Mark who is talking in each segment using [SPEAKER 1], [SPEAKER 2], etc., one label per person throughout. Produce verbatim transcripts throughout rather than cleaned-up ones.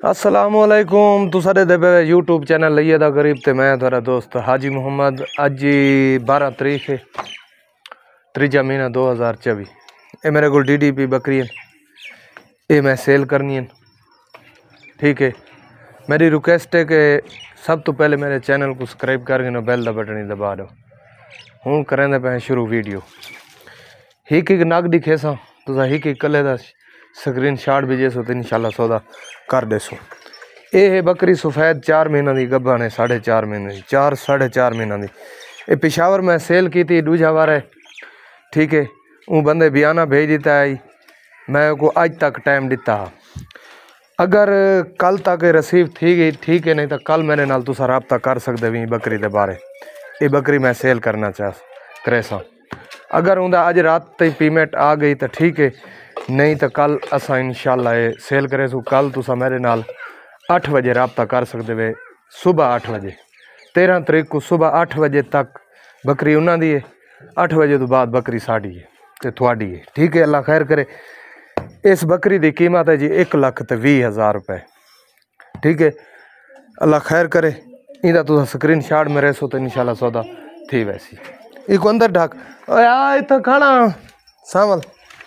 [SPEAKER 1] असलामुअलैकुम तुसा दे पे YouTube channel लइए दा करीब ते मैं थोड़ा दोस्त हाजी मोहम्मद। अज बारह तरीक है त्रीजा महीना दो हज़ार चौबी। ये मेरे को डी डी पी बकरी है, ये मैं सेल करनी है। ठीक है, मेरी रिक्वेस्ट है कि सब तो पहले मेरे चैनल को सब्सक्राइब करके बेल दा बटन ही दबा दो। हूँ करें पे शुरू वीडियो। हिक हिक नग दिखेसा तुसा हिक हिक कले दा स्क्रीन शॉट भी जैसो तो इंशाल्लाह सौदा कर देसो। ये है बकरी सफ़ेद चार महीना की गब्बन है, साढ़े चार महीने की चार साढ़े चार महीना की। ये पिशावर में सेल की थी दूजा बार है। ठीक है, वो बंदे बयाना भेज दिता है, मैं को आज तक टाइम दिता। अगर कल तक रिसीव थी गई ठीक है, नहीं तो कल मेरे नाल तुसा रब्ता कर सकते भी बकरी के बारे। ये बकरी मैं सेल करना चाह करे सा। अगर उनका अज रात तक पेमेंट आ गई तो ठीक है, नहीं तो कल असा इंशाल्लाह ये सेल करे सो। कल तुसा मेरे नाल अठ बजे रब्ता कर सकते वे, सुबह अठ बजे तेरह तरीक को सुबह अठ बजे तक बकरी उन्होंने है। अठ बजे तो बाद बकरी साड़ी है तो थोड़ी है। ठीक है, अल्लाह खैर करे। इस बकरी की कीमत है जी एक लख तो भी हज़ार रुपये। ठीक है, अल्लाह खैर करे। इदा तुसा स्क्रीन शॉट में रहो तो इंशाल्लाह सौदा थी वैसी। एक अंदर ढक आ इतना खाना सावल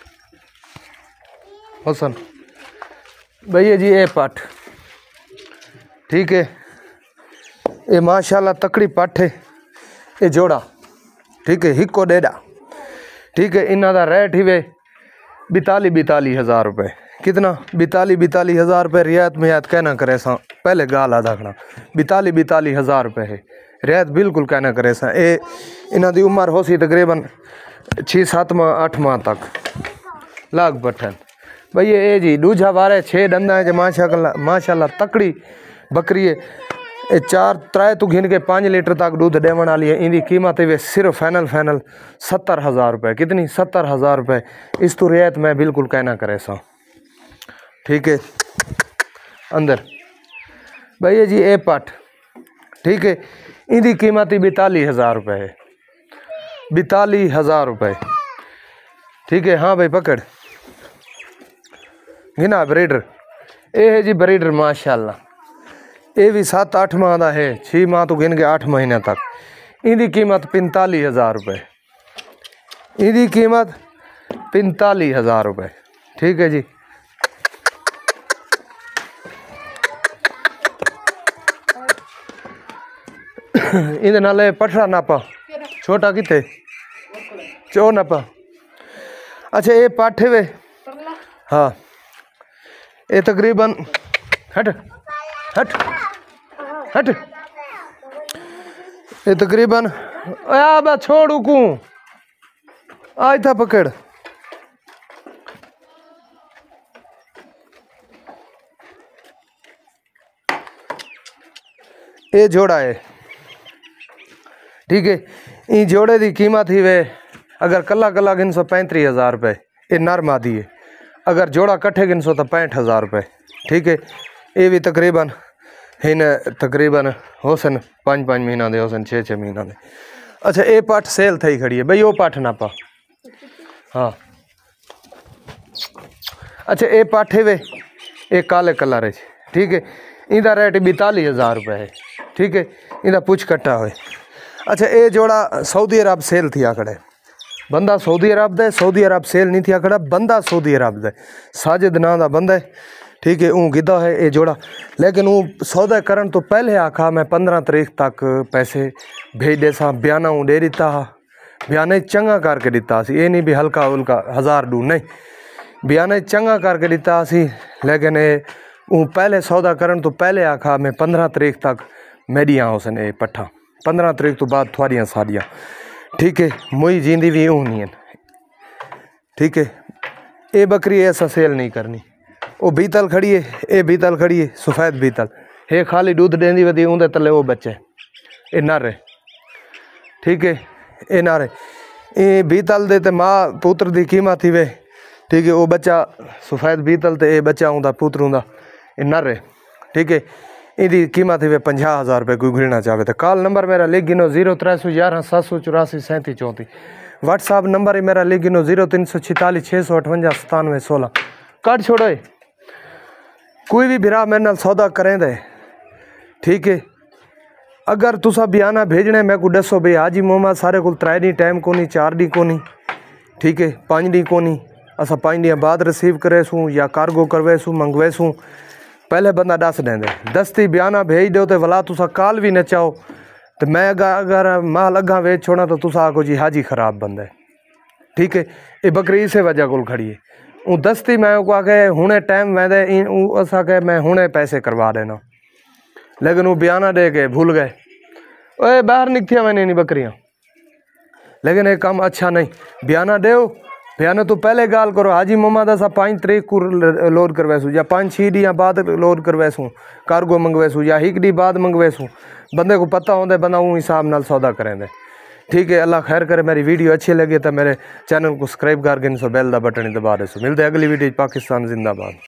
[SPEAKER 1] हुसन भैया जी। ये पट ठीक है, ये माशाल्लाह तकड़ी पट है। ये जोड़ा ठीक है, हिको डेढ़ा। ठीक है, इन्हों का रेट ही वे बिताली बिताली हज़ार रुपये। कितना बिताली बिताली हज़ार रुपये रियायत में याद कहना करे सा। पहले गाल आधा खड़ा बिताली बिताली हज़ार रुपये है, रियायत बिल्कुल कहना करे सा। ये इन्हों की उम्र हो सी तकरीबन छः सत्त माह अठ माह तक लाग पठन। भैया ये जी दूजा बार छे डंदा है माशाल्लाह माशाल्लाह तकड़ी बकरी है। ये चार त्रै तो घिन के पाँच लीटर तक दूध देवन वाली है। इनकी कीमत है सिर्फ फाइनल फाइनल सत्तर हज़ार रुपये। कितनी सत्तर हज़ार रुपये। इस तो रियायत मैं बिल्कुल कहना करे सा। ठीक है, अंदर भैया जी ए पट ठीक है, इनकी कीमत ही बिताली हज़ार रुपये है, बिताली हज़ार रुपये। ठीक है, हाँ भाई पकड़ गिना ब्रीडर। ये है जी ब्रीडर माशाल्लाह। ये भी सात आठ माह का है, छः माह तो गिन के आठ महीने तक। इनकी कीमत पैंताली हज़ार रुपये। इनकी कीमत पैंताली हज़ार रुपये। ठीक है जी, इधर नाले पठरा नापा छोटा कितने चो नापा। अच्छा ये पाठे वे हाँ, ये तकरीबन हट हट हट ये तकरीबन आ छोड़ू को आज था पकड़। ये जोड़ा है। ठीक है, ये जोड़े की कीमत ही वे अगर कला कला गिन सौ पैंतीस हज़ार रुपये। ये नर मादी है। अगर जोड़ा कट्ठे गिन सौ तो पैंठ हज़ार रुपये। ठीक है, ये भी तकरीबन इन तकरीबन होसन पाँच पाँच महीना दे होसन छः छः महीना दे। अच्छा ये पाठ सेल थी खड़ी है भाई, वो पाठ ना पा हाँ। अच्छा ये पाठे वे ये काले कलर है। ठीक है, इनका रेट बिताली हज़ार रुपये है। ठीक है, इनका पुछ कट्टा हो। अच्छा ये जोड़ा सऊदी अरब सेल थी आकड़े, बंदा सऊदी अरब दे, सऊदी अरब सेल नहीं थी आकड़ा, बंदा सऊदी अरब दे साजिद ना दा बंदा है। ठीक है, ऊँ गिदा है ये जोड़ा। लेकिन वो सौदा करन तो पहले आखा मैं पंद्रह तरीक तक पैसे भेज दे सा। बयाना ऊँ दे दिता, बयाना चंगा करके दिता सी। ये नहीं भी हल्का उल्का हज़ार डू नहीं, बयाना चंगा करके दिता सी। लेकिन ये ऊँ पहले सौदा करन तो पहले आखा मैं पंद्रह तरीक तक मेडिया होसन ये पट्ठा, पंद्रह तरीक तो बाद थोड़ियाँ साड़ियाँ। ठीक है, मुई जींदी भी ऊँ नहीं है। ठीक है, ये बकरी ऐसा सेल नहीं करनी। वो बीतल खड़ी है, ये बीतल खड़ी है सफ़ेद बीतल है, खाली दूध देंदी वधी उंदे तले वो बच्चे ये नर है। ठीक है, ये नर है। ये बीतल देते माँ पुत्र की कीमत ही वे। ठीक है, वो बच्चा सफ़ेद बीतल तो ये बच्चा उंदा पुत्र उंदा ये नर है। ठीक है, इनकी कीमत ही वे पंजाह हज़ार रुपये कोई घिरना चाहे तो कॉल नंबर मेरा लिख गिनो जीरो त्रै सौ ग्यारह सात सौ चौरासी सैंतीस चौंतीस। व्हाट्सअप नंबर ही मेरा लिख गिनो जीरो तीन सौ छितालीस छः सौ अठवंजा सतानवे सोलह। कट छोड़ो कोई भी भरा मेरे नाल सौदा करें दे, ठीक है। अगर तुसा बयाना भेजने मैं को दसो भाई हाजी मोहम्मद सारे को त्रै दी टाइम को नहीं, चार दी को नहीं, ठीक है, पाँच दी को नहीं, असा पाँच दी बाद रिसीव करे सूँ या कार्गो करवे सूँ मंगवे सूँ, पहले बंदा दस देंदे। दस दी बयाना भेज दो तो वला तुसा काल भी न चाहो तो मैं अगर अगर माल अगा वेच छोड़ा तो तुसा आखो जी हाजी खराब बंदा है, ठीक है। ये बकरी इसे वजह को खड़ी है। ऊ दस्ती मैं को आके हुणे टाइम वेंदे असा के मैं हुणे पैसे करवा देना, लेकिन वो बयाना दे के भूल गए, ओए बाहर निकथिया मैंने नहीं बकरियाँ। लेकिन ये काम अच्छा नहीं, बयाना दो, बयाना तो पहले गाल करो हाजी मोहम्मद असा पाँच तरीक को लोड करवैसू या पाँच छः डी बाद लोड करवैसू, कार्गो मंगवैसू या एक डी बाद मंगवैसू। बंदे को पता होंगे, बंदा उन हिसाब नाल सौदा करेंगे, ठीक है। अल्लाह खैर करे। मेरी वीडियो अच्छी लगे तो मेरे चैनल को सब्सक्राइब करके बेल का बटन दबा दे। मिलते अगली वीडियो। पाकिस्तान जिंदाबाद।